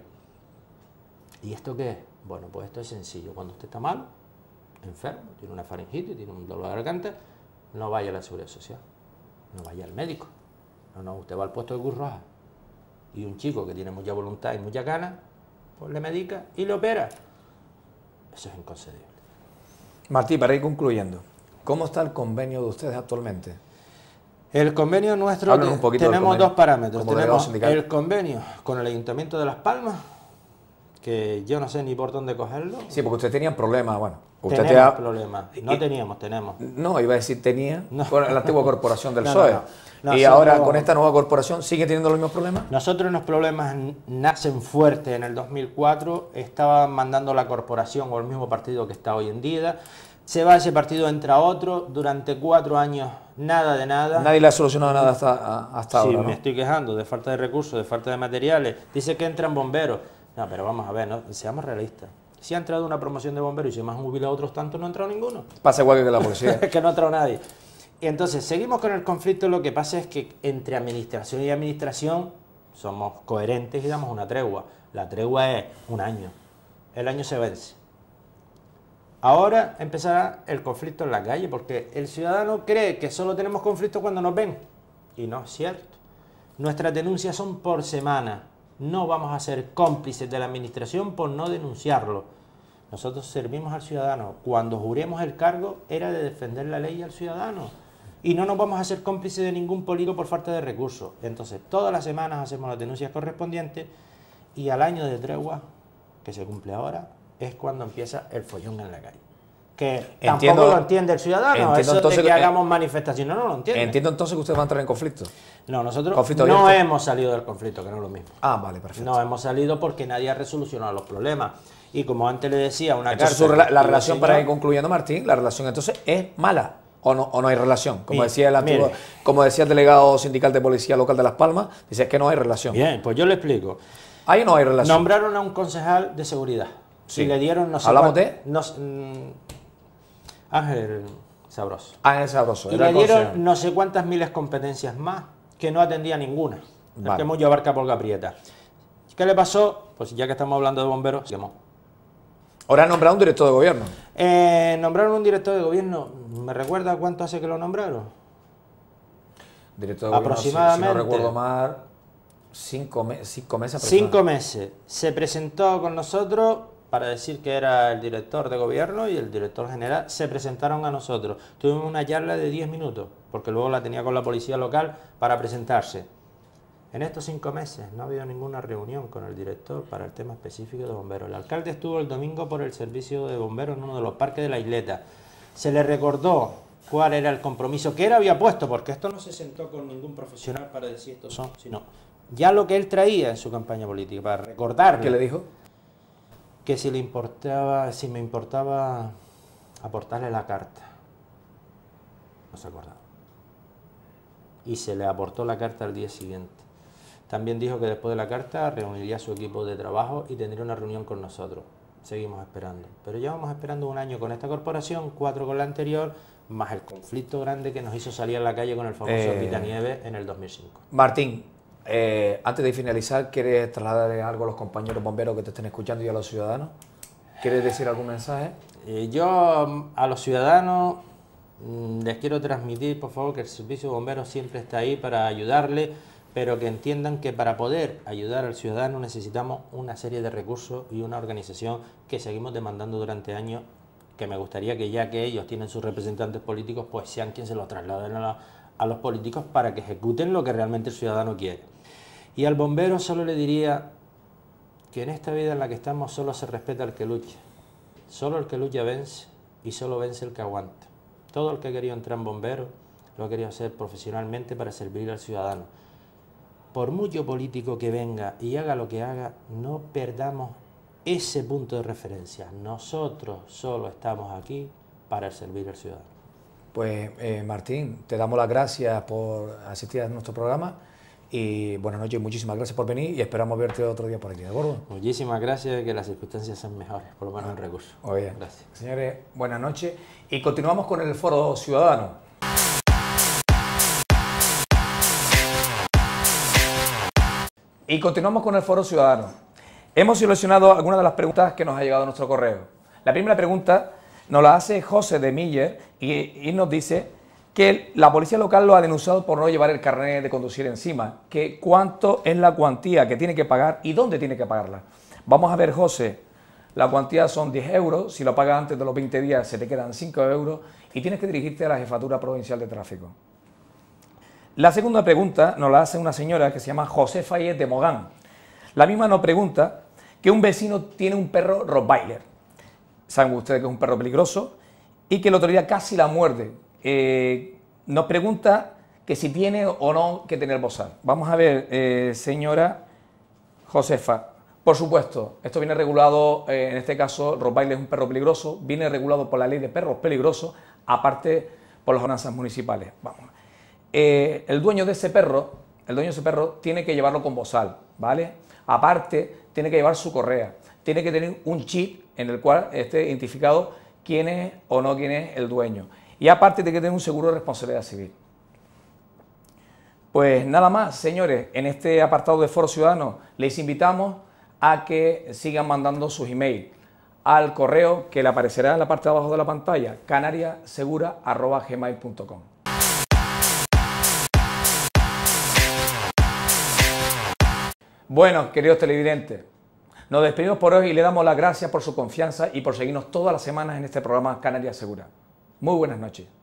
¿Y esto qué es? Bueno, pues esto es sencillo. Cuando usted está mal, enfermo, tiene una faringitis, tiene un dolor de garganta, no vaya a la Seguridad Social, no vaya al médico. No, no, usted va al puesto de Cruz Roja y un chico que tiene mucha voluntad y mucha gana, pues le medica y le opera. Eso es inconcebible. Martí, para ir concluyendo, ¿cómo está el convenio de ustedes actualmente? El convenio nuestro, te, un poquito tenemos convenio, dos parámetros. como Tenemos el convenio con el Ayuntamiento de Las Palmas, que yo no sé ni por dónde cogerlo. Sí, porque ustedes tenían problemas, bueno. Usted tenemos te ha... problemas, no teníamos, tenemos. No, iba a decir tenía, No. con la antigua corporación del No, P S O E. no, no. Y Nosotros- ahora con esta nueva corporación, ¿sigue teniendo los mismos problemas? Nosotros los problemas nacen fuertes en el dos mil cuatro, estaba mandando la corporación o el mismo partido que está hoy en día, se va ese partido, entra otro, durante cuatro años nada de nada. Nadie le ha solucionado nada hasta, hasta Sí, ahora, ¿no? me estoy quejando de falta de recursos, de falta de materiales, dice que entran bomberos. No, pero vamos a ver, ¿no? Seamos realistas. Si ha entrado una promoción de bomberos y se me han jubilado otros tantos, no ha entrado ninguno. Pasa igual que la policía. Es que no ha entrado nadie. Y entonces, seguimos con el conflicto. Lo que pasa es que entre administración y administración somos coherentes y damos una tregua. La tregua es un año. El año se vence. Ahora empezará el conflicto en la calle, porque el ciudadano cree que solo tenemos conflicto cuando nos ven. Y no es cierto. Nuestras denuncias son por semana. No vamos a ser cómplices de la administración por no denunciarlo. Nosotros servimos al ciudadano. Cuando juremos el cargo era de defender la ley al ciudadano. Y no nos vamos a ser cómplices de ningún político por falta de recursos. Entonces, todas las semanas hacemos las denuncias correspondientes y al año de tregua, que se cumple ahora, es cuando empieza el follón en la calle. Que Entiendo- tampoco lo entiende el ciudadano. entiendo Eso entonces de que que- hagamos manifestaciones, no, no lo entiende. Entiendo entonces que ustedes van a entrar en conflicto. No, nosotros Conflicto no abierto. hemos salido del conflicto, que no es lo mismo. Ah, vale, perfecto. No hemos salido porque nadie ha resolucionado los problemas. Y como antes le decía, una Entonces, carta... su rela- que la escribió relación, el para ir señor- concluyendo, Martín, la relación entonces es mala. ¿O no, o no hay relación? Como Mire, decía el antiguo, mire. como decía el delegado sindical de policía local de Las Palmas, dice que no hay relación. Bien, pues yo le explico. Ahí no hay relación. Nombraron a un concejal de seguridad. Sí. Y le dieron no sé ¿Hablamos cuán- de? no sé, mm, Ángel Sabroso. Ángel Sabroso. Y era le el dieron consejero. no sé cuántas miles competencias más que no atendía ninguna. El Vale. que mucho abarca por Gaprieta. ¿Qué le pasó? Pues ya que estamos hablando de bomberos, se quemó. Ahora han nombrado un director de gobierno. Eh, nombraron un director de gobierno. ¿Me recuerda cuánto hace que lo nombraron? Director de gobierno, si- Aproximadamente. Si, no recuerdo mal, cinco, me- cinco meses. Cinco aproximadamente. meses. Se presentó con nosotros para decir que era el director de gobierno y el director general. Se presentaron a nosotros. Tuvimos una charla de diez minutos, porque luego la tenía con la policía local para presentarse. En estos cinco meses no ha habido ninguna reunión con el director para el tema específico de bomberos. El alcalde estuvo el domingo por el servicio de bomberos en uno de los parques de la isleta. Se le recordó cuál era el compromiso que él había puesto, porque esto no se sentó con ningún profesional para decir estos son, sino ya lo que él traía en su campaña política, para recordarle ¿Qué le dijo? que si le importaba, si me importaba aportarle la carta. No se acordaba. Y se le aportó la carta al día siguiente. También dijo que después de la carta reuniría a su equipo de trabajo y tendría una reunión con nosotros. Seguimos esperando. Pero llevamos esperando un año con esta corporación, cuatro con la anterior, más el conflicto grande que nos hizo salir a la calle con el famoso Eh, Quitanieves en el dos mil cinco. Martín, eh, antes de finalizar, ¿quieres trasladarle algo a los compañeros bomberos que te estén escuchando y a los ciudadanos? ¿Quieres decir algún mensaje? Eh, yo mm, a los ciudadanos mm, les quiero transmitir, por favor, que el servicio de bomberos siempre está ahí para ayudarle, pero que entiendan que para poder ayudar al ciudadano necesitamos una serie de recursos y una organización que seguimos demandando durante años, que me gustaría que ya que ellos tienen sus representantes políticos, pues sean quienes se los trasladen a, la- a los políticos para que ejecuten lo que realmente el ciudadano quiere. Y al bombero solo le diría que en esta vida en la que estamos solo se respeta al que lucha. Solo el que lucha vence y solo vence el que aguanta. Todo el que ha querido entrar en bombero lo ha querido hacer profesionalmente para servir al ciudadano. Por mucho político que venga y haga lo que haga, no perdamos ese punto de referencia. Nosotros solo estamos aquí para servir al ciudadano. Pues eh, Martín, te damos las gracias por asistir a nuestro programa y buenas noches, muchísimas gracias por venir y esperamos verte otro día por aquí, ¿de acuerdo? Muchísimas gracias y que las circunstancias sean mejores, por lo menos en recursos. Muy bien. Gracias. Señores, buenas noches y continuamos con el Foro Ciudadano. Y continuamos con el Foro Ciudadano. Hemos seleccionado algunas de las preguntas que nos ha llegado a nuestro correo. La primera pregunta nos la hace José de Miller y, y nos dice que la policía local lo ha denunciado por no llevar el carnet de conducir encima, que cuánto es la cuantía que tiene que pagar y dónde tiene que pagarla. Vamos a ver, José, la cuantía son diez euros, si lo pagas antes de los veinte días se te quedan cinco euros y tienes que dirigirte a la Jefatura Provincial de Tráfico. La segunda pregunta nos la hace una señora que se llama José Fayet de Mogán. La misma nos pregunta que un vecino tiene un perro Rottweiler. Saben ustedes que es un perro peligroso y que el otro día casi la muerde. Eh, nos pregunta que si tiene o no que tener bozal. Vamos a ver, eh, señora Josefa. Por supuesto, esto viene regulado, eh, en este caso Rottweiler es un perro peligroso, viene regulado por la ley de perros peligrosos, aparte por las ordenanzas municipales. Vamos. Eh, el dueño de ese perro, el dueño de ese perro tiene que llevarlo con bozal, ¿vale? Aparte, tiene que llevar su correa, tiene que tener un chip en el cual esté identificado quién es o no quién es el dueño. Y aparte tiene que tener un seguro de responsabilidad civil. Pues nada más, señores, en este apartado de Foro Ciudadano les invitamos a que sigan mandando sus emails al correo que le aparecerá en la parte de abajo de la pantalla, canariasegura arroba gmail punto com. Bueno, queridos televidentes, nos despedimos por hoy y le damos las gracias por su confianza y por seguirnos todas las semanas en este programa Canarias Segura. Muy buenas noches.